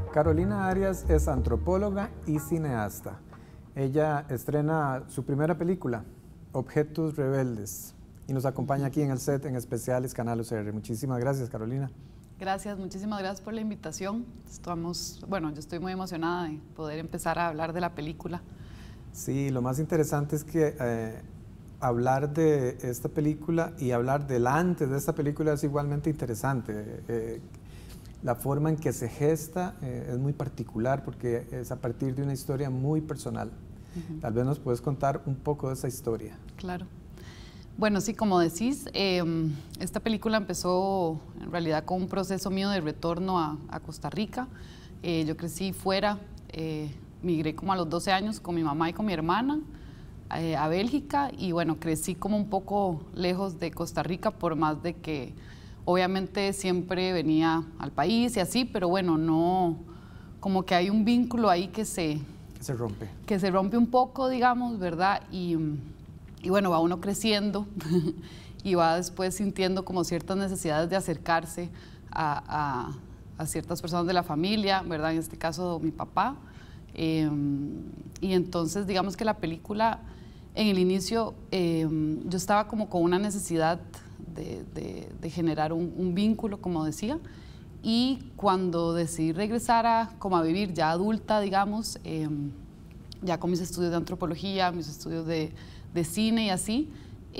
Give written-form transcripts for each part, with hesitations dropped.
Carolina Arias es antropóloga y cineasta. Ella estrena su primera película, Objetos Rebeldes, y nos acompaña aquí en el set en especiales Canal UCR. Muchísimas gracias, Carolina. Gracias, muchísimas gracias por la invitación. Yo estoy muy emocionada de poder empezar a hablar de la película. Sí, lo más interesante es que hablar de esta película y hablar del antes de esta película es igualmente interesante. La forma en que se gesta es muy particular porque es a partir de una historia muy personal. Tal vez nos puedes contar un poco de esa historia. Claro. Bueno, sí, como decís, esta película empezó en realidad con un proceso mío de retorno a Costa Rica. Yo crecí fuera, migré como a los 12 años con mi mamá y con mi hermana a Bélgica y bueno, crecí como un poco lejos de Costa Rica por más de que obviamente siempre venía al país y así, pero bueno, no, como que hay un vínculo ahí que se rompe. Que se rompe un poco, digamos, ¿verdad? Y bueno, va uno creciendo y va después sintiendo como ciertas necesidades de acercarse a ciertas personas de la familia, ¿verdad? En este caso, mi papá. Y entonces, digamos que la película, en el inicio, yo estaba como con una necesidad de generar un vínculo, como decía, y cuando decidí regresar como a vivir ya adulta, digamos, ya con mis estudios de antropología, mis estudios de cine y así,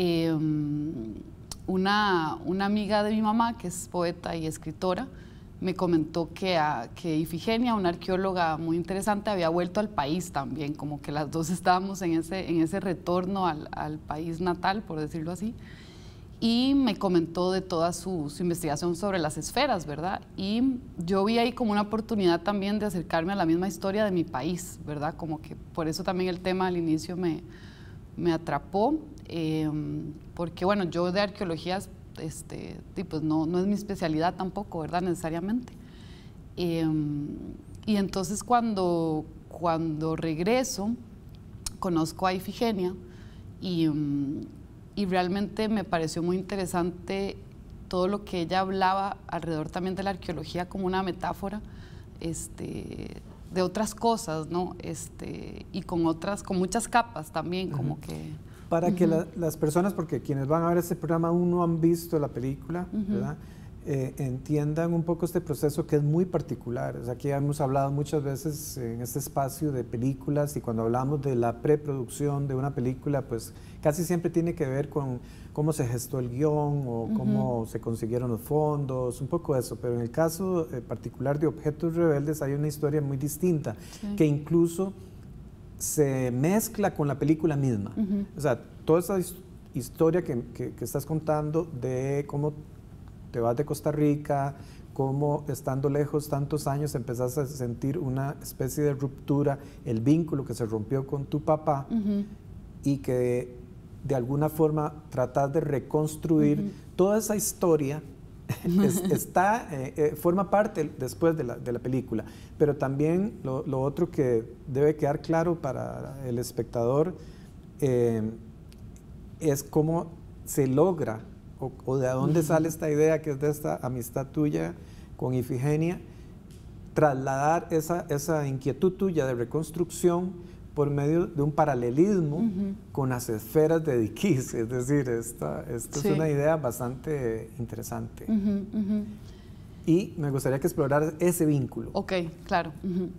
una amiga de mi mamá, que es poeta y escritora, me comentó que Ifigenia, una arqueóloga muy interesante, había vuelto al país también, como que las dos estábamos en ese retorno al país natal, por decirlo así, y me comentó de toda su investigación sobre las esferas, ¿verdad? Y yo vi ahí como una oportunidad también de acercarme a la misma historia de mi país, ¿verdad? Como que por eso también el tema al inicio me atrapó, porque bueno, yo de arqueología, pues no es mi especialidad tampoco, ¿verdad? Necesariamente. Y entonces cuando regreso, conozco a Ifigenia y realmente me pareció muy interesante todo lo que ella hablaba alrededor también de la arqueología como una metáfora de otras cosas, ¿no? Y con muchas capas también, como que... Para que las personas, porque quienes van a ver este programa aún no han visto la película, ¿verdad? Entiendan un poco este proceso que es muy particular. O sea, aquí hemos hablado muchas veces en este espacio de películas y cuando hablamos de la preproducción de una película, pues casi siempre tiene que ver con cómo se gestó el guión o cómo se consiguieron los fondos, un poco eso. Pero en el caso particular de Objetos Rebeldes hay una historia muy distinta, que incluso se mezcla con la película misma. O sea, toda esa historia que estás contando de cómo te vas de Costa Rica, cómo estando lejos tantos años empezás a sentir una especie de ruptura, el vínculo que se rompió con tu papá y que de alguna forma tratás de reconstruir toda esa historia. Forma parte después de la película, pero también lo otro que debe quedar claro para el espectador es cómo se logra o de dónde sale esta idea que es de esta amistad tuya con Ifigenia, trasladar esa inquietud tuya de reconstrucción por medio de un paralelismo con las esferas de Diquís, es decir, esto es una idea bastante interesante. Y me gustaría que exploraras ese vínculo. Ok, claro.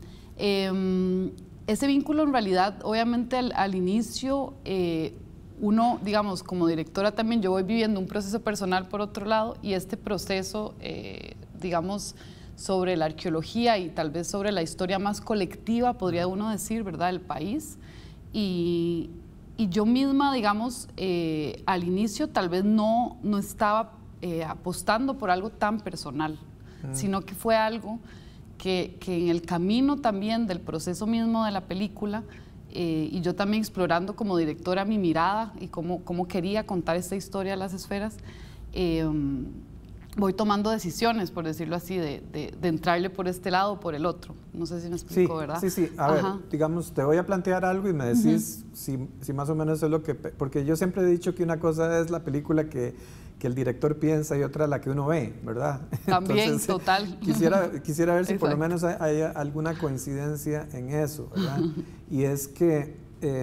Ese vínculo en realidad, obviamente al inicio, uno, digamos, como directora también, yo voy viviendo un proceso personal por otro lado y este proceso, digamos, sobre la arqueología y tal vez sobre la historia más colectiva, podría uno decir, ¿verdad?, del país. Y yo misma, digamos, al inicio tal vez no estaba apostando por algo tan personal, sino que fue algo que en el camino también del proceso mismo de la película, y yo también explorando como directora mi mirada y cómo quería contar esta historia de las esferas, voy tomando decisiones, por decirlo así, de entrarle por este lado o por el otro. No sé si me explico, sí, ¿verdad? Sí, sí. A ver, digamos, te voy a plantear algo y me decís si más o menos es lo que... Porque yo siempre he dicho que una cosa es la película que el director piensa y otra la que uno ve, ¿verdad? También, Entonces, total. Quisiera ver si por lo Exacto. menos hay alguna coincidencia en eso, ¿verdad? Y es que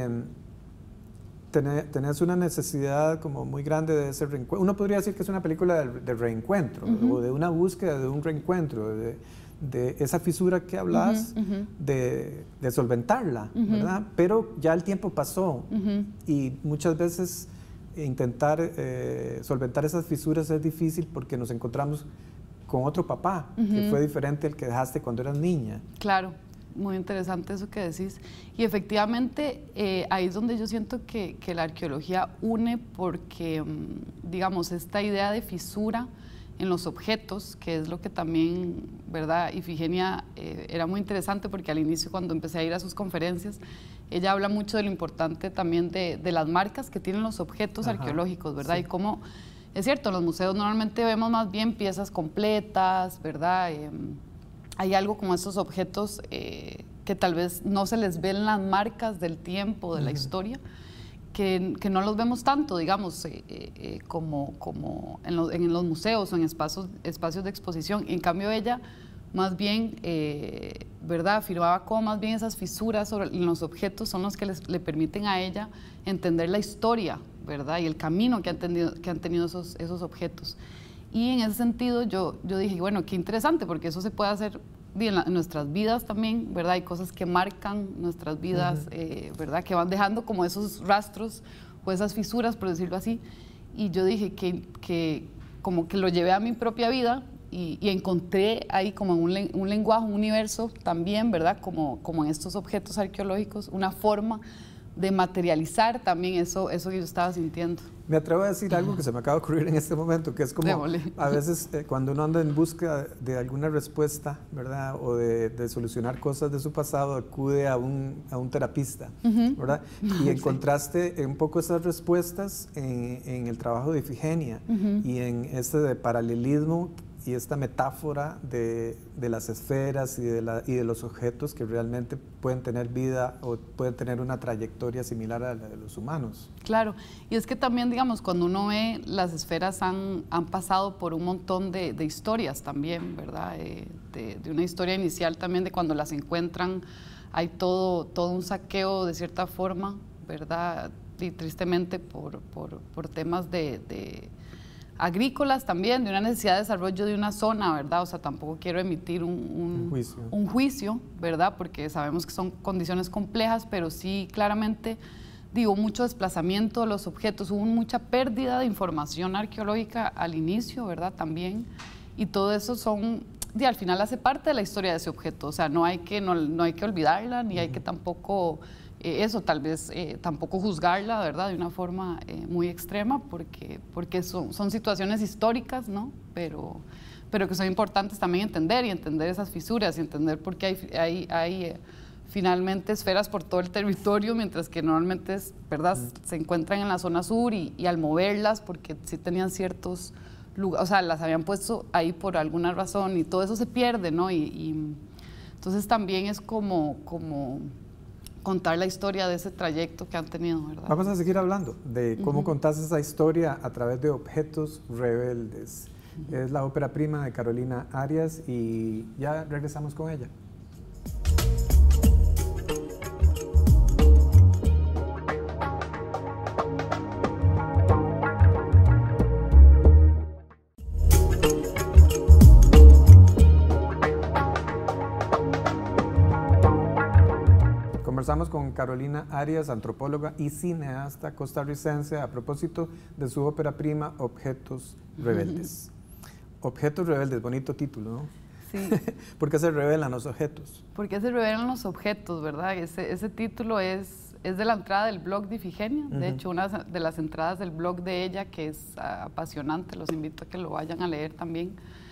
tenés una necesidad como muy grande de ese reencuentro. Uno podría decir que es una película de reencuentro, o de una búsqueda de un reencuentro, de esa fisura que hablas, de solventarla, ¿verdad? Pero ya el tiempo pasó y muchas veces intentar solventar esas fisuras es difícil porque nos encontramos con otro papá que fue diferente al que dejaste cuando eras niña. Claro, muy interesante eso que decís. Y efectivamente ahí es donde yo siento que la arqueología une porque, digamos, esta idea de fisura en los objetos, que es lo que también, ¿verdad? Ifigenia era muy interesante porque al inicio cuando empecé a ir a sus conferencias, ella habla mucho de lo importante también de las marcas que tienen los objetos arqueológicos, ¿verdad? Sí. Y cómo, es cierto, en los museos normalmente vemos más bien piezas completas, ¿verdad? Hay algo como estos objetos que tal vez no se les ven las marcas del tiempo, de la historia, que no los vemos tanto, digamos, como en los museos o en espacios de exposición. En cambio ella más bien, ¿verdad? Afirmaba cómo más bien esas fisuras en los objetos son los que le permiten a ella entender la historia, ¿verdad? Y el camino que han tenido esos objetos. Y en ese sentido yo dije, bueno, qué interesante, porque eso se puede hacer en nuestras vidas también, ¿verdad? Hay cosas que marcan nuestras vidas, ¿verdad? Que van dejando como esos rastros o esas fisuras, por decirlo así. Y yo dije que como que lo llevé a mi propia vida y encontré ahí como un lenguaje, un universo también, ¿verdad? Como en estos objetos arqueológicos, una forma de materializar también eso que yo estaba sintiendo. Me atrevo a decir algo que se me acaba de ocurrir en este momento, que es como a veces cuando uno anda en busca de alguna respuesta, ¿verdad? O de solucionar cosas de su pasado, acude a un terapista, ¿verdad? Y encontraste un poco esas respuestas en el trabajo de Ifigenia y en este paralelismo y esta metáfora de las esferas y de los objetos que realmente pueden tener vida o pueden tener una trayectoria similar a la de los humanos. Claro, y es que también, digamos, cuando uno ve, las esferas han pasado por un montón de historias también, ¿verdad? De una historia inicial también, de cuando las encuentran, hay todo un saqueo de cierta forma, ¿verdad? Y tristemente por temas agrícolas también, de una necesidad de desarrollo de una zona, ¿verdad? O sea, tampoco quiero emitir un juicio, ¿verdad? Porque sabemos que son condiciones complejas, pero sí claramente, digo, mucho desplazamiento de los objetos, hubo mucha pérdida de información arqueológica al inicio, ¿verdad? También, y todo eso al final hace parte de la historia de ese objeto, o sea, no hay que olvidarla, ni hay que tampoco... tal vez tampoco juzgarla, ¿verdad? De una forma muy extrema, porque son situaciones históricas, ¿no? Pero que son importantes también entender esas fisuras y entender por qué hay finalmente esferas por todo el territorio, mientras que normalmente, ¿verdad? Se encuentran en la zona sur y al moverlas, porque sí tenían ciertos lugares, o sea, las habían puesto ahí por alguna razón y todo eso se pierde, ¿no? Y entonces también es como contar la historia de ese trayecto que han tenido, ¿verdad? Vamos a seguir hablando de cómo contás esa historia a través de Objetos Rebeldes. Es la ópera prima de Carolina Arias y ya regresamos con ella. Conversamos con Carolina Arias, antropóloga y cineasta costarricense, a propósito de su ópera prima Objetos Rebeldes. Objetos Rebeldes, bonito título, ¿no? Sí. ¿Por qué se revelan los objetos? ¿Por qué se revelan los objetos, verdad? Ese título es de la entrada del blog de Ifigenia. De hecho, una de las entradas del blog de ella, que es apasionante, los invito a que lo vayan a leer también.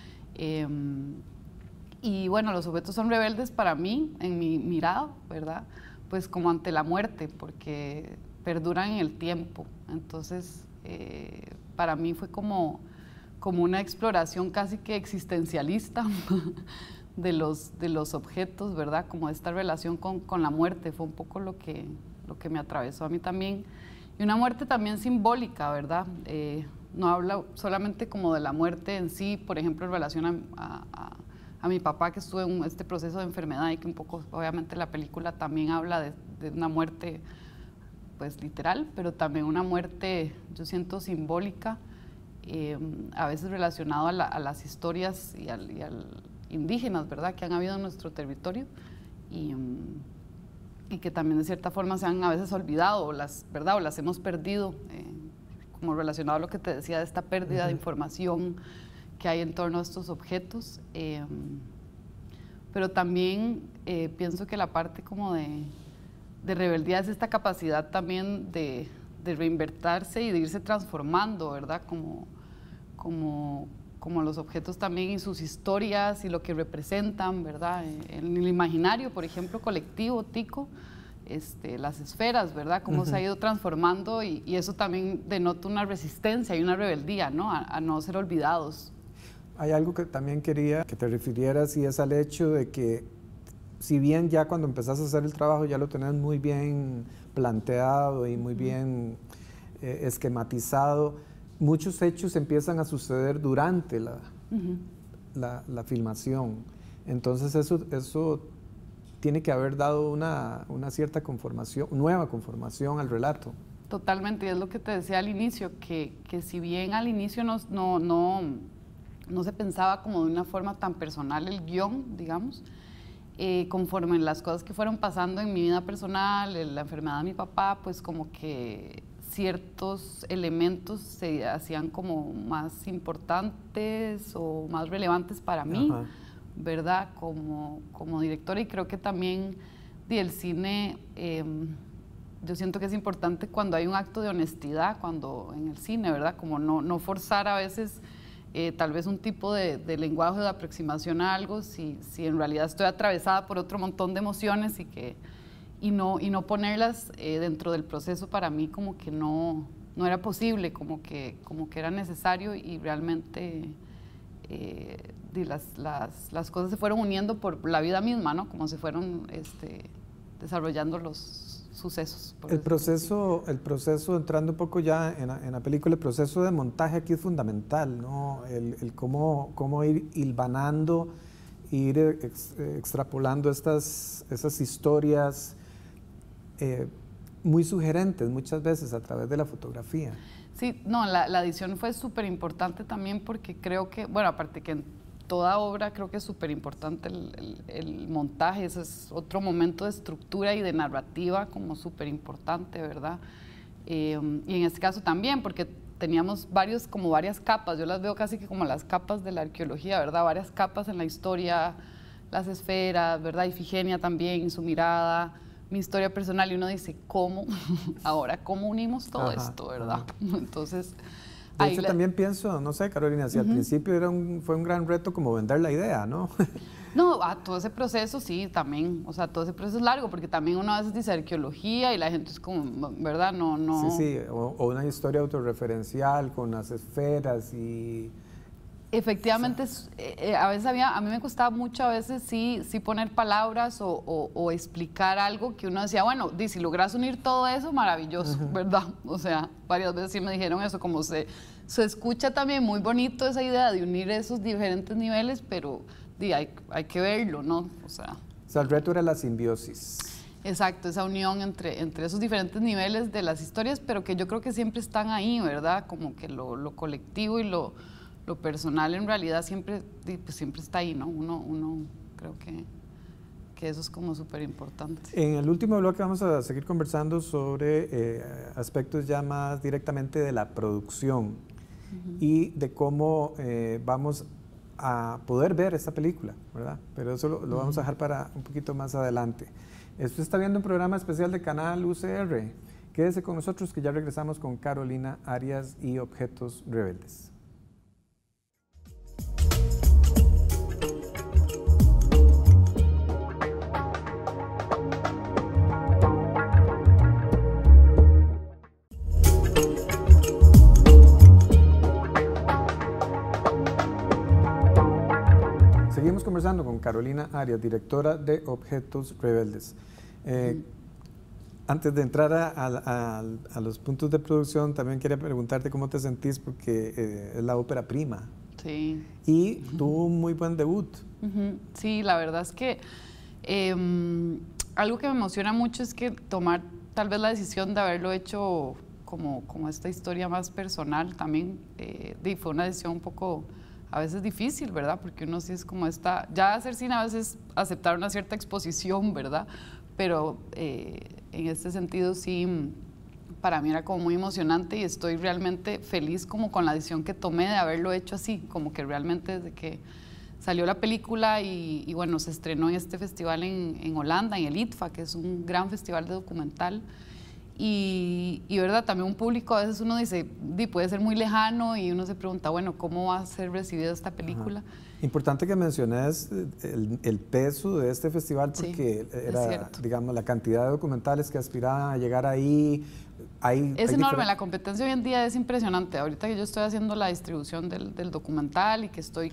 Y bueno, los objetos son rebeldes para mí, en mi mirada, ¿verdad? Pues como ante la muerte, porque perduran en el tiempo. Entonces, para mí fue como como una exploración casi que existencialista de los objetos, ¿verdad? Como esta relación con la muerte, fue un poco lo que me atravesó a mí también. Y una muerte también simbólica, ¿verdad? No habla solamente como de la muerte en sí, por ejemplo, en relación a mi papá, que estuvo en este proceso de enfermedad y que un poco, obviamente, la película también habla de una muerte, pues, literal, pero también una muerte, yo siento, simbólica, a veces relacionado a las historias y al indígenas, ¿verdad?, que han habido en nuestro territorio y que también de cierta forma se han a veces olvidado, ¿verdad?, o las hemos perdido, como relacionado a lo que te decía de esta pérdida de información que hay en torno a estos objetos. Pero también pienso que la parte como de rebeldía es esta capacidad también de reinvertirse y de irse transformando, ¿verdad?, como los objetos también y sus historias y lo que representan, ¿verdad? En el imaginario, por ejemplo, colectivo, tico, las esferas, ¿verdad? Cómo se ha ido transformando y eso también denota una resistencia y una rebeldía, ¿no? A no ser olvidados. Hay algo que también quería que te refirieras y es al hecho de que si bien ya cuando empezás a hacer el trabajo ya lo tenés muy bien planteado y muy bien esquematizado, muchos hechos empiezan a suceder durante la filmación. Entonces eso tiene que haber dado una cierta conformación, nueva conformación al relato. Totalmente, y es lo que te decía al inicio, que si bien al inicio no se pensaba como de una forma tan personal el guión, digamos, conforme las cosas que fueron pasando en mi vida personal, la enfermedad de mi papá, pues como que ciertos elementos se hacían como más importantes o más relevantes para mí, ¿verdad? Como directora, y creo que también el cine, yo siento que es importante cuando hay un acto de honestidad, cuando en el cine, ¿verdad? Como no forzar a veces tal vez un tipo de lenguaje de aproximación a algo, si en realidad estoy atravesada por otro montón de emociones y no ponerlas dentro del proceso, para mí como que no era posible, como que era necesario, y realmente las cosas se fueron uniendo por la vida misma, ¿no? Como se fueron desarrollando los sucesos. El proceso, entrando un poco ya en la película, el proceso de montaje aquí es fundamental, ¿no? El cómo ir hilvanando, ir extrapolando esas historias muy sugerentes muchas veces a través de la fotografía. Sí, no, la edición fue súper importante también, porque creo que, bueno, aparte que en toda obra creo que es súper importante el montaje, ese es otro momento de estructura y de narrativa como súper importante, ¿verdad? Y en este caso también, porque teníamos varias capas, yo las veo casi que como las capas de la arqueología, ¿verdad? Varias capas en la historia, las esferas, ¿verdad? Ifigenia también, su mirada, mi historia personal, y uno dice, ¿cómo unimos todo esto, verdad? Entonces, de hecho, también pienso, no sé, Carolina, si al principio fue un gran reto como vender la idea, ¿no? No, todo ese proceso sí, también, o sea, todo ese proceso es largo, porque también uno a veces dice arqueología y la gente es como, ¿verdad? No. Sí, o una historia autorreferencial con las esferas y... Efectivamente, a veces a mí me costaba mucho a veces sí poner palabras o explicar algo que uno decía, bueno, si logras unir todo eso, maravilloso, ¿verdad? O sea, varias veces sí me dijeron eso, como se escucha también muy bonito esa idea de unir esos diferentes niveles, pero hay que verlo, ¿no? O sea, el reto era la simbiosis. Exacto, esa unión entre esos diferentes niveles de las historias, pero que yo creo que siempre están ahí, ¿verdad? Como que lo colectivo y lo personal en realidad siempre está ahí, ¿no? Uno creo que eso es como súper importante. En el último bloque vamos a seguir conversando sobre aspectos ya más directamente de la producción y de cómo vamos a poder ver esta película, ¿verdad? Pero eso lo vamos a dejar para un poquito más adelante. Usted está viendo un programa especial de Canal UCR. Quédese con nosotros, que ya regresamos con Carolina Arias y Objetos Rebeldes. conversando con Carolina Arias, directora de Objetos Rebeldes. Antes de entrar a los puntos de producción, también quería preguntarte cómo te sentís, porque es la ópera prima. Sí. Y tuvo un muy buen debut. Sí, la verdad es que algo que me emociona mucho es que tomar tal vez la decisión de haberlo hecho como esta historia más personal también, fue una decisión un poco a veces difícil, ¿verdad? Porque uno sí es como ya hacer cine a veces aceptar una cierta exposición, ¿verdad? Pero en este sentido sí, para mí era como muy emocionante y estoy realmente feliz como con la decisión que tomé de haberlo hecho así, como que realmente desde que salió la película y bueno, se estrenó en este festival en Holanda, en el ITFA, que es un gran festival de documental. Y verdad, también un público, a veces uno dice, puede ser muy lejano y uno se pregunta, bueno, ¿cómo va a ser recibida esta película? Ajá. Importante que menciones el peso de este festival, porque sí, era, digamos, la cantidad de documentales que aspiraban a llegar ahí. Es enorme, la competencia hoy en día es impresionante. Ahorita que yo estoy haciendo la distribución del documental y que estoy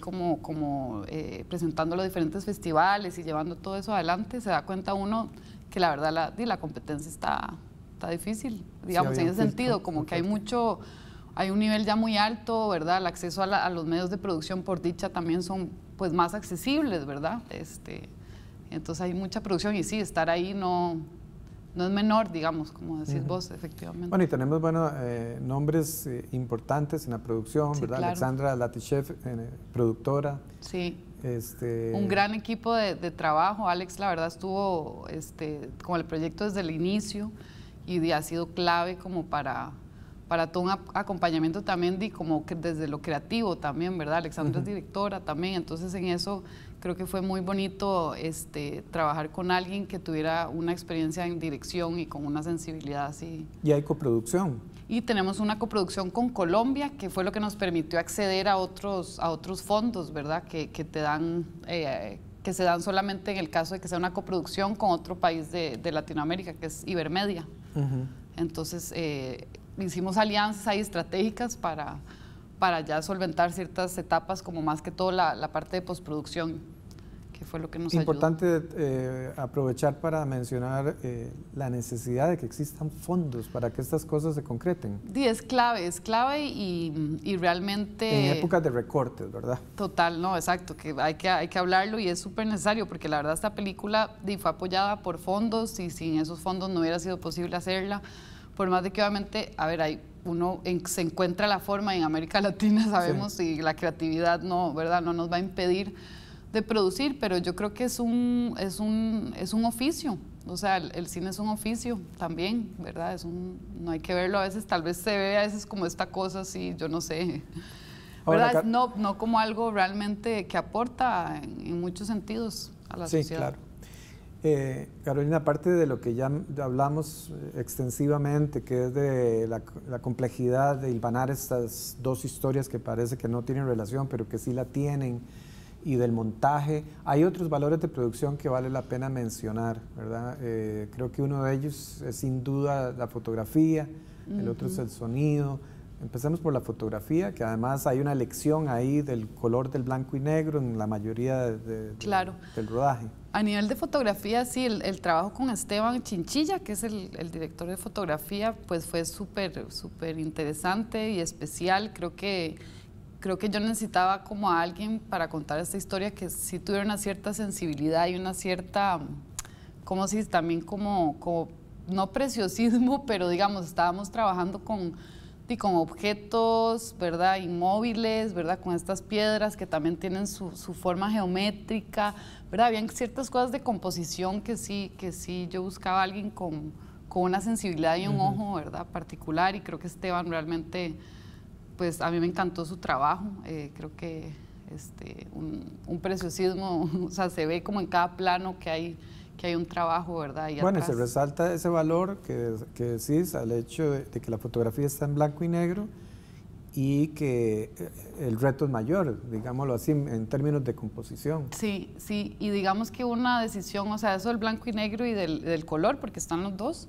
presentando los diferentes festivales y llevando todo eso adelante, se da cuenta uno que la verdad la competencia está difícil, digamos, en ese sentido, como que hay un nivel ya muy alto, ¿verdad? El acceso a los medios de producción, por dicha, también son pues más accesibles, ¿verdad? Entonces hay mucha producción y sí, estar ahí no es menor, digamos, como decís vos, efectivamente. Bueno, y tenemos nombres importantes en la producción, ¿verdad? Claro. Alexandra Latichev, productora. Sí. Un gran equipo de trabajo. Alex, la verdad, estuvo con el proyecto desde el inicio y ha sido clave como para todo un acompañamiento también como que desde lo creativo también, ¿verdad? Alexandra es directora también, entonces en eso creo que fue muy bonito trabajar con alguien que tuviera una experiencia en dirección y con una sensibilidad así. Y hay coproducción. Y tenemos una coproducción con Colombia, que fue lo que nos permitió acceder a otros fondos, ¿verdad? Que te dan, que se dan solamente en el caso de que sea una coproducción con otro país de Latinoamérica, que es Ibermedia. Entonces, hicimos alianzas ahí estratégicas para ya solventar ciertas etapas, como más que todo la parte de postproducción, que fue lo que nos ayudó. Importante aprovechar para mencionar la necesidad de que existan fondos para que estas cosas se concreten. Sí, es clave y realmente... En épocas de recortes, ¿verdad? Total, no, exacto, que hay que hablarlo y es súper necesario, porque la verdad esta película fue apoyada por fondos y sin esos fondos no hubiera sido posible hacerla. Por más de que obviamente, a ver, se encuentra la forma en América Latina, sabemos, y la creatividad ¿verdad? No nos va a impedir de producir, pero yo creo que es un oficio, o sea, el cine es un oficio también, ¿verdad? No hay que verlo a veces, tal vez se ve a veces como esta cosa así, yo no sé, ¿verdad? No como algo realmente que aporta en muchos sentidos a la sociedad. Sí, claro. Carolina, aparte de lo que ya hablamos extensivamente, que es de la complejidad de hilvanar estas dos historias que parece que no tienen relación, pero que sí la tienen, y del montaje, hay otros valores de producción que vale la pena mencionar, ¿verdad? Creo que uno de ellos es sin duda la fotografía, el otro es el sonido. Empecemos por la fotografía, que además hay una elección ahí del color del blanco y negro en la mayoría del rodaje. A nivel de fotografía, sí, el trabajo con Esteban Chinchilla, que es el director de fotografía, pues fue súper interesante y especial. Creo que yo necesitaba como a alguien para contar esta historia que sí tuviera una cierta sensibilidad y una cierta, como si también como no preciosismo, pero digamos, estábamos trabajando con objetos, ¿verdad? Inmóviles, ¿verdad? Con estas piedras que también tienen su forma geométrica, ¿verdad? Habían ciertas cosas de composición que sí yo buscaba a alguien con una sensibilidad y un ojo, ¿verdad? Particular, y creo que Esteban realmente, pues a mí me encantó su trabajo, creo que un preciosismo, o sea, se ve como en cada plano que hay un trabajo, ¿verdad? Ahí bueno, atrás. Se resalta ese valor que decís al hecho de que la fotografía está en blanco y negro y que el reto es mayor, digámoslo así, en términos de composición. Sí, y digamos que una decisión, o sea, eso del blanco y negro y del color, porque están los dos,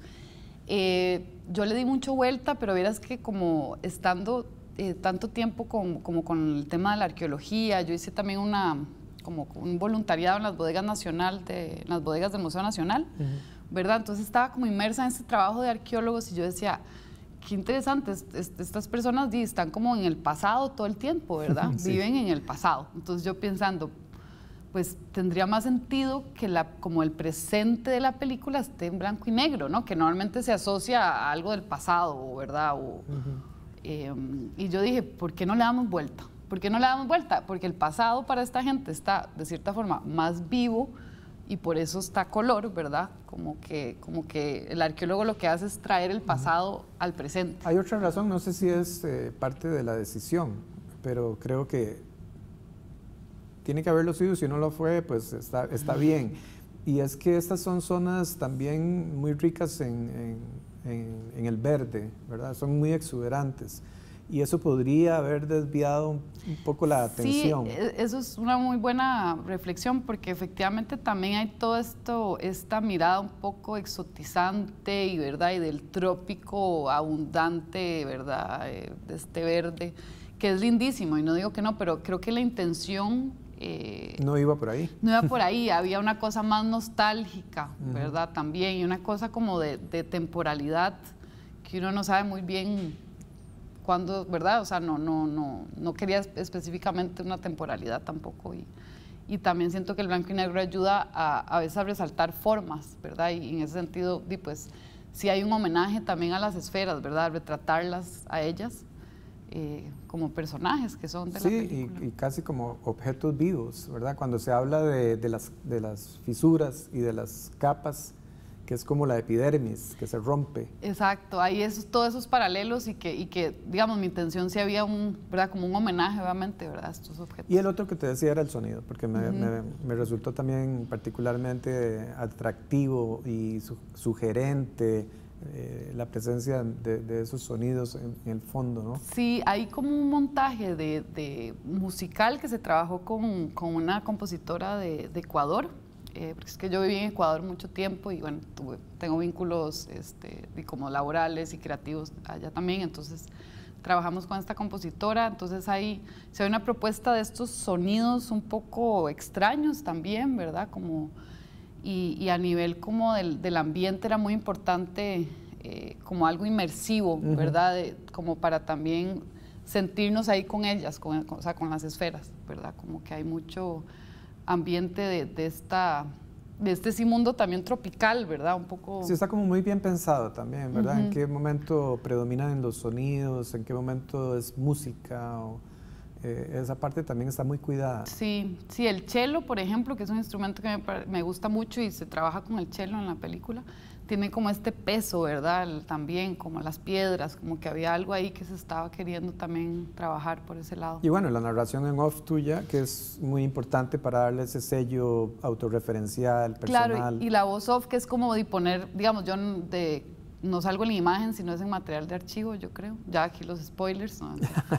yo le di mucho vuelta, pero vieras que como estando tanto tiempo como con el tema de la arqueología, yo hice también como un voluntariado en las bodegas del Museo Nacional, ¿verdad? Entonces estaba como inmersa en este trabajo de arqueólogos y yo decía, qué interesante, estas personas están como en el pasado todo el tiempo, ¿verdad? Sí. Viven en el pasado. Entonces yo pensando, pues tendría más sentido que como el presente de la película esté en blanco y negro, ¿no? Que normalmente se asocia a algo del pasado, ¿verdad? Y yo dije, ¿por qué no le damos vuelta? ¿Por qué no le damos vuelta? Porque el pasado para esta gente está, de cierta forma, más vivo y por eso está color, ¿verdad? Como que el arqueólogo lo que hace es traer el pasado al presente. Hay otra razón, no sé si es parte de la decisión, pero creo que tiene que haberlo sido, si no lo fue, pues está bien. Y es que estas son zonas también muy ricas en el verde, ¿verdad? Son muy exuberantes. Y eso podría haber desviado un poco la atención. Sí, eso es una muy buena reflexión, porque efectivamente también hay todo esto, esta mirada un poco exotizante y, ¿verdad? Y del trópico abundante, ¿verdad? De este verde, que es lindísimo, y no digo que no, pero creo que la intención... no iba por ahí. No iba por ahí, había una cosa más nostálgica, ¿verdad? También, y una cosa como de temporalidad, que uno no sabe muy bien... cuando, ¿verdad? O sea, no quería específicamente una temporalidad tampoco. Y también siento que el blanco y negro ayuda a veces a resaltar formas, ¿verdad? Y en ese sentido, pues, sí hay un homenaje también a las esferas, ¿verdad? Retratarlas a ellas como personajes que son de la película. Sí, y casi como objetos vivos, ¿verdad? Cuando se habla de las fisuras y de las capas, que es como la epidermis, que se rompe. Exacto, hay todos esos paralelos y que, digamos, mi intención sí había ¿verdad? Como un homenaje, obviamente, ¿verdad? A estos objetos. Y el otro que te decía era el sonido, porque me resultó también particularmente atractivo y sugerente la presencia de esos sonidos en el fondo, ¿no? Sí, hay como un montaje de musical que se trabajó con una compositora de Ecuador, porque es que yo viví en Ecuador mucho tiempo y bueno, tengo vínculos como laborales y creativos allá también, entonces trabajamos con esta compositora, entonces ahí se ve una propuesta de estos sonidos un poco extraños también, ¿verdad? Y a nivel como del ambiente era muy importante como algo inmersivo, ¿verdad? Como para también sentirnos ahí con ellas, o sea, con las esferas, ¿verdad? Como que hay mucho ambiente de este mundo también tropical, ¿verdad? Un poco... Sí, está como muy bien pensado también, ¿verdad? ¿En qué momento predominan los sonidos? ¿En qué momento es música? Esa parte también está muy cuidada. Sí, sí, el cello, por ejemplo, que es un instrumento que me gusta mucho y se trabaja con el cello en la película, tiene como este peso, ¿verdad? También, como las piedras, como que había algo ahí que se estaba queriendo también trabajar por ese lado. Y bueno, la narración en off tuya, que es muy importante para darle ese sello autorreferencial, personal. Claro, y la voz off, que es como de poner, digamos, yo no salgo en la imagen, sino es en material de archivo, yo creo. Ya aquí los spoilers, ¿no?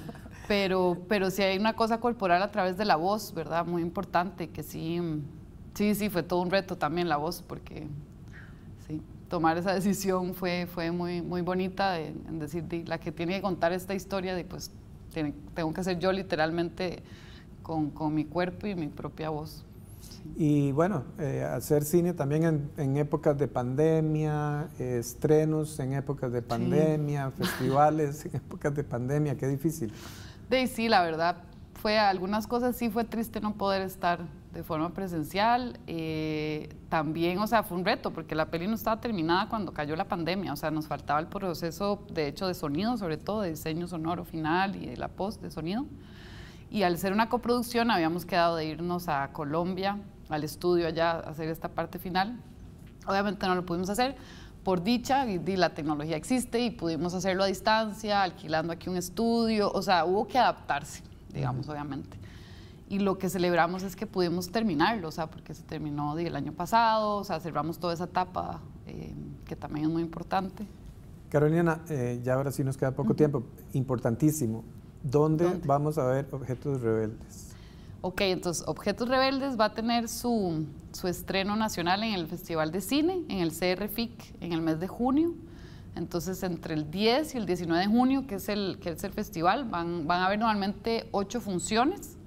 Pero sí hay una cosa corporal a través de la voz, ¿verdad? Muy importante, que sí, fue todo un reto también la voz, porque sí, tomar esa decisión fue muy, muy bonita en decir, la que tiene que contar esta historia, pues tengo que ser yo literalmente con mi cuerpo y mi propia voz. Sí. Y bueno, hacer cine también en épocas de pandemia, estrenos en épocas de pandemia, festivales en épocas de pandemia, qué difícil. Sí, la verdad, algunas cosas sí fue triste no poder estar de forma presencial. También, o sea, fue un reto porque la peli no estaba terminada cuando cayó la pandemia, o sea, nos faltaba el proceso, de hecho, de sonido, sobre todo, de diseño sonoro final y de la post de sonido. Y al ser una coproducción habíamos quedado de irnos a Colombia, al estudio allá, a hacer esta parte final. Obviamente no lo pudimos hacer. Por dicha, la tecnología existe y pudimos hacerlo a distancia, alquilando aquí un estudio, o sea, hubo que adaptarse, digamos, obviamente. Y lo que celebramos es que pudimos terminarlo, o sea, porque se terminó el año pasado, o sea, cerramos toda esa etapa, que también es muy importante. Carolina, ya ahora sí nos queda poco tiempo, importantísimo. ¿Dónde vamos a ver Objetos Rebeldes? Ok, entonces Objetos Rebeldes va a tener su estreno nacional en el Festival de Cine, en el CRFIC, en el mes de junio. Entonces, entre el 10 y el 19 de junio, que es el festival, van a haber normalmente 8 funciones.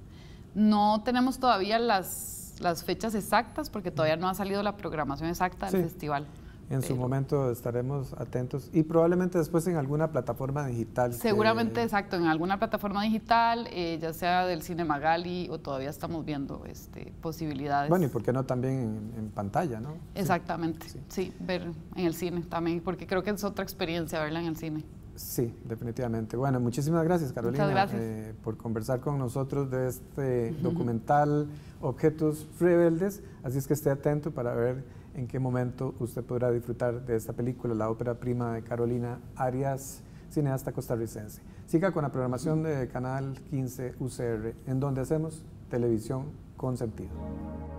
No tenemos todavía las fechas exactas porque todavía no ha salido la programación exacta del festival. En su momento estaremos atentos y probablemente después en alguna plataforma digital. Seguramente, exacto, en alguna plataforma digital, ya sea del Cinemagali o todavía estamos viendo posibilidades. Bueno, y por qué no también en pantalla, ¿no? Exactamente, sí, ver en el cine también, porque creo que es otra experiencia verla en el cine. Sí, definitivamente. Bueno, muchísimas gracias, Carolina, por conversar con nosotros de este documental Objetos Rebeldes. Así es que esté atento para ver en qué momento usted podrá disfrutar de esta película, la ópera prima de Carolina Arias, cineasta costarricense. Siga con la programación de Canal 15 UCR, en donde hacemos televisión con sentido.